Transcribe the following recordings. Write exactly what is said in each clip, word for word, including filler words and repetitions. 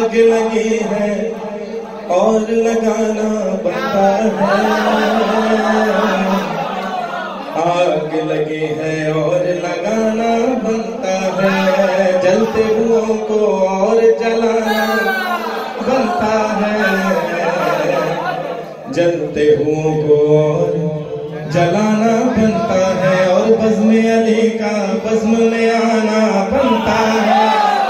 आग लगी है और लगाना बनता है, आग लगी है और लगाना बनता है, जलते हुओं को और जलाना बनता है, जलते हुओं को और जलाना बनता है, और बज़्म अली का बज़्म में आना बनता है।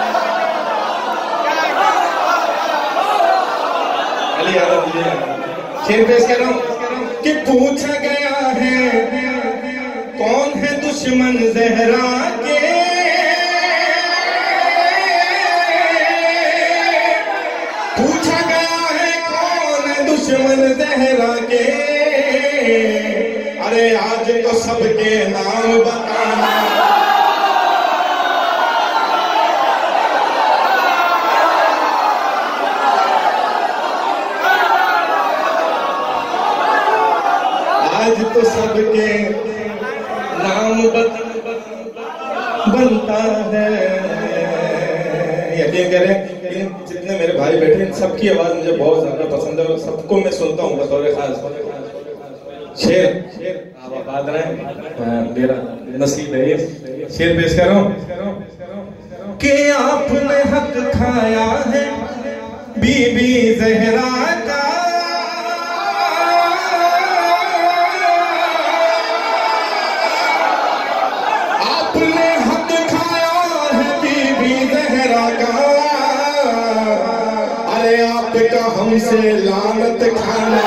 अली आला शेर पेश कर रहा हूं कि पूछा गया है कौन है दुश्मन ज़हरा के, पूछा गया है कौन है दुश्मन ज़हरा के, अरे आज तो सबके नाम बताना, आज तो सबके नाम बनता है। यकीन करें जितने मेरे भाई बैठे इन सबकी आवाज मुझे बहुत ज्यादा पसंद है और सबको मैं सुनता हूँ बतौर खास। शेर आप आबाद रहे, मेरा नसीब है ये शेर पेश कर रहा हूँ कि आपने हक खाया है बीबी ज़हरा का, हमसे लानत खाना,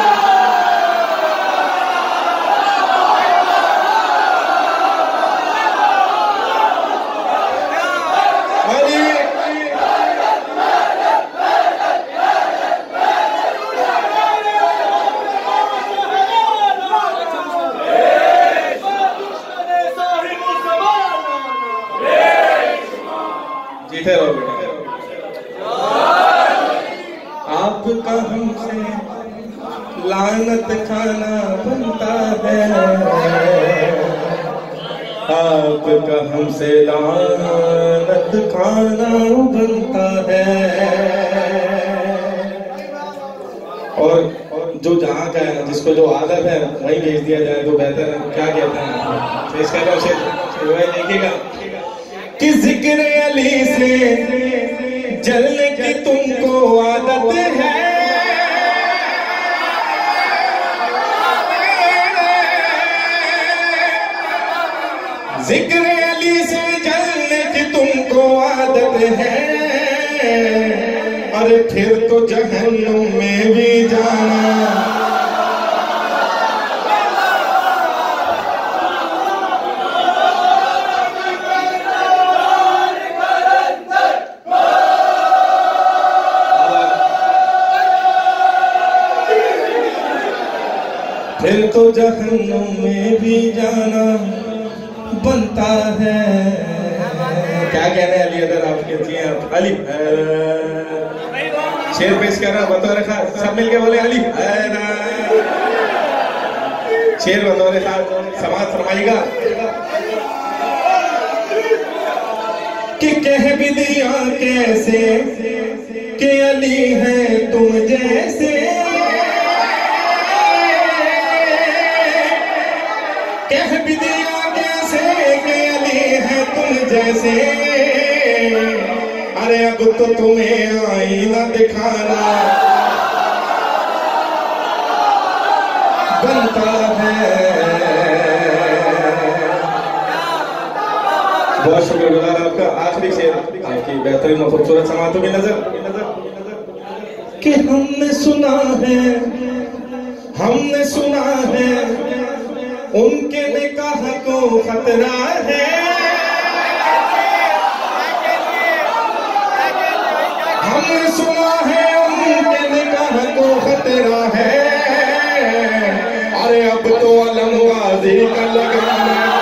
जीते रहो बेटा, आपका हमसे लानत खाना बनता है, आपका हमसे लानत खाना बनता है। और जो जहाँ का है जिसको जो आदत है वही भेज दिया जाए तो बेहतर है। क्या कहते हैं पेश कर रहा हूँ, देखिएगा कि जिक्र अली से जलने की तुमको आदत है, जिक्र अली से जलने की तुमको आदत है, अरे फिर तो जहन्नुम में भी जाना, फिर तो जहन्नुम में भी जाना बनता है। क्या कहने अली अगर आपके जी आप अली शेर पेश कर रहा बतौर खास, सब मिलके बोले अली शेर बतौर खास समाज फरमाएगा कि कह भी दिया कैसे कि अली है तुम जैसे, कह भी दिया कैसे कि अली है तुम जैसे, अरे अब तो तुम्हें आईना दिखाना बनता है। बहुत शुक्रगुजार आपका। आखिरी शेर आपकी बेहतरीन और खूबसूरत समातों की नजर कि हमने सुना है, हमने सुना है उनके निकाह को खतरा है, हमने सुना है उनके निकाह को खतरा है, अरे अब तो अलम गाजी का लगाना